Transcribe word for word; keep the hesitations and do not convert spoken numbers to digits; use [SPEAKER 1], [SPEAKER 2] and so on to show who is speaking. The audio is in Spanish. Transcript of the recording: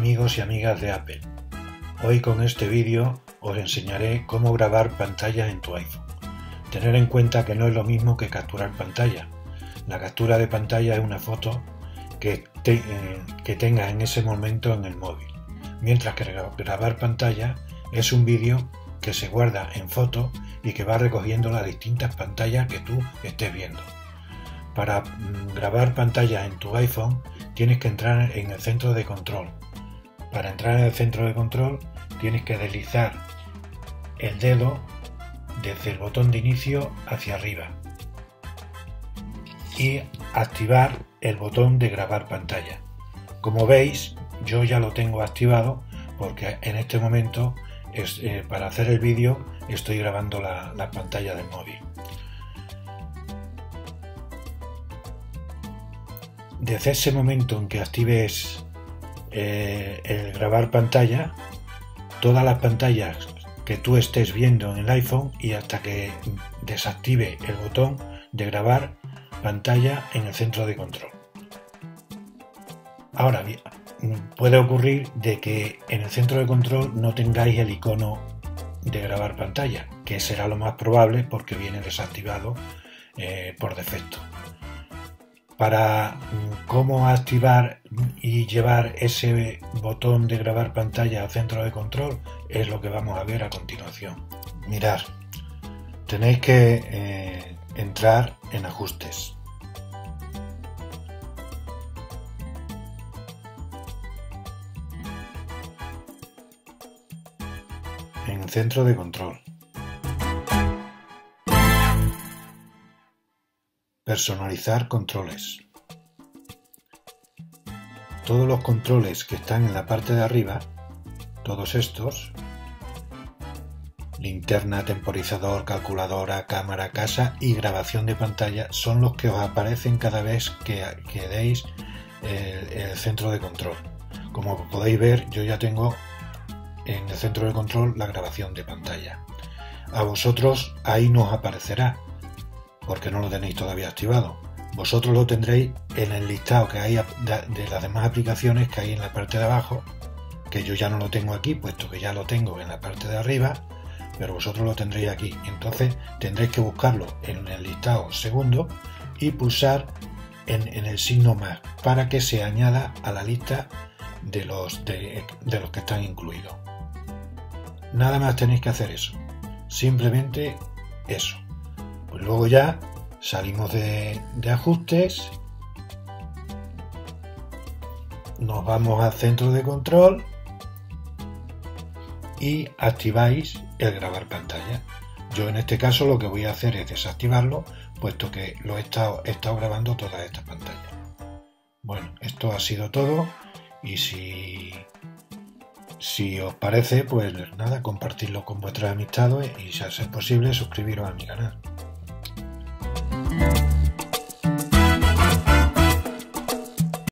[SPEAKER 1] amigos y amigas de Apple. Hoy con este vídeo os enseñaré cómo grabar pantallas en tu iPhone. Tener en cuenta que no es lo mismo que capturar pantalla. La captura de pantalla es una foto que, te, eh, que tengas en ese momento en el móvil, mientras que grabar pantalla es un vídeo que se guarda en foto y que va recogiendo las distintas pantallas que tú estés viendo. Para mm, grabar pantallas en tu iPhone tienes que entrar en el centro de control. Para entrar en el centro de control tienes que deslizar el dedo desde el botón de inicio hacia arriba y activar el botón de grabar pantalla. Como veis, yo ya lo tengo activado porque en este momento es, eh, para hacer el vídeo estoy grabando la, la pantalla del móvil. Desde ese momento en que actives eh, el grabar pantalla, todas las pantallas que tú estés viendo en el iPhone y hasta que desactive el botón de grabar pantalla en el centro de control. Ahora bien, puede ocurrir de que en el centro de control no tengáis el icono de grabar pantalla, que será lo más probable porque viene desactivado eh, por defecto. Para cómo activar y llevar ese botón de grabar pantalla al centro de control es lo que vamos a ver a continuación. Mirad, tenéis que eh, entrar en ajustes. En centro de control. Personalizar controles. Todos los controles que están en la parte de arriba, todos estos, linterna, temporizador, calculadora, cámara, casa y grabación de pantalla, son los que os aparecen cada vez que, que deis el, el centro de control. Como podéis ver, yo ya tengo en el centro de control la grabación de pantalla. A vosotros ahí no os aparecerá porque no lo tenéis todavía activado. Vosotros lo tendréis en el listado que hay de las demás aplicaciones que hay en la parte de abajo, que yo ya no lo tengo aquí puesto que ya lo tengo en la parte de arriba, pero vosotros lo tendréis aquí. Entonces tendréis que buscarlo en el listado segundo y pulsar en, en el signo más para que se añada a la lista de los, de, de los que están incluidos. Nada más tenéis que hacer eso, simplemente eso. Pues luego ya salimos de, de ajustes, nos vamos al centro de control y activáis el grabar pantalla. Yo en este caso lo que voy a hacer es desactivarlo, puesto que lo he estado, he estado grabando todas estas pantallas. Bueno, esto ha sido todo y si, si os parece, pues nada, compartirlo con vuestras amistades y si es posible suscribiros a mi canal.